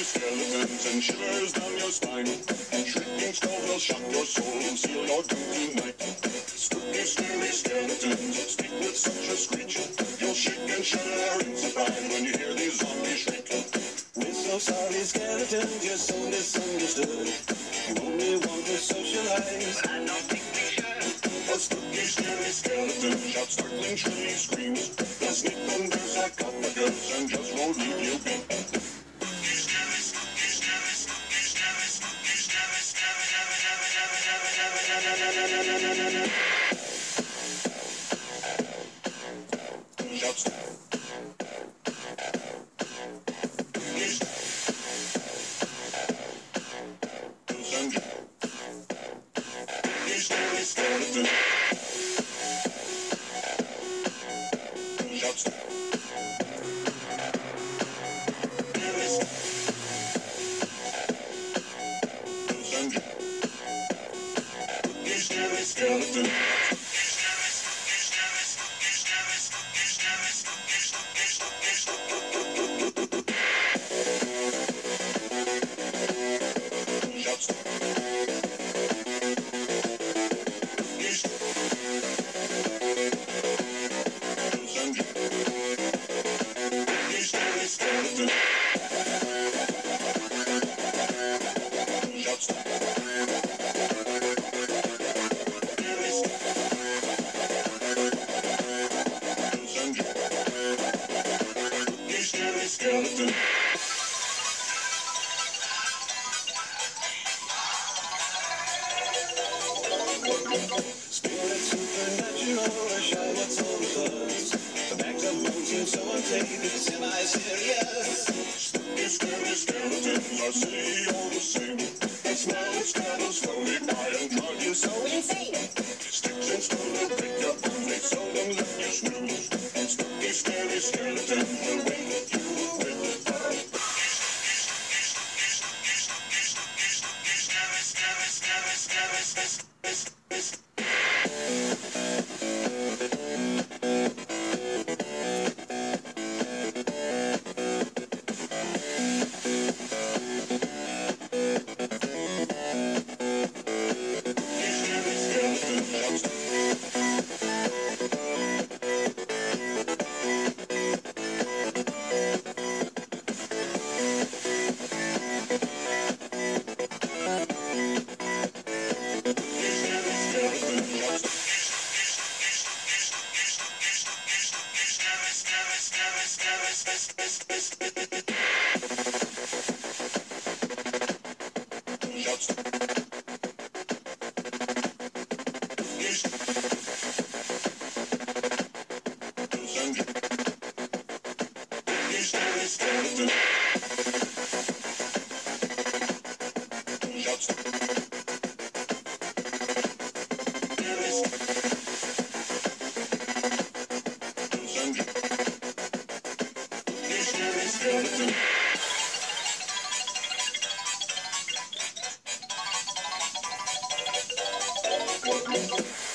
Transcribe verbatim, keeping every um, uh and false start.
skeletons and shivers down your spine. Shrieking skulls will shock your soul and seal your doom tonight. Spooky, scary skeletons speak with such a screech. You'll shake and shudder in surprise when you hear these zombies shriek. We're so sorry, skeletons, you're so misunderstood. You only want to socialize, but I don't think we should. A spooky, scary skeleton shouts startling, shrilly screams. They'll sneak under sarcophagus and just won't leave you be. Skeleton. Skeleton. Spirit supernatural, or shy, what's all the buzz? The bags of bones seem so untamed, it's semi-serious. Spooky, scary skeletons are silly all the same. They smile and scuttle slowly by and drive you so insane. Sticks and stones will break your bones, they seldom let you snooze. And spooky, scary skeletons will wake you with fun. Skeleton. Skeleton.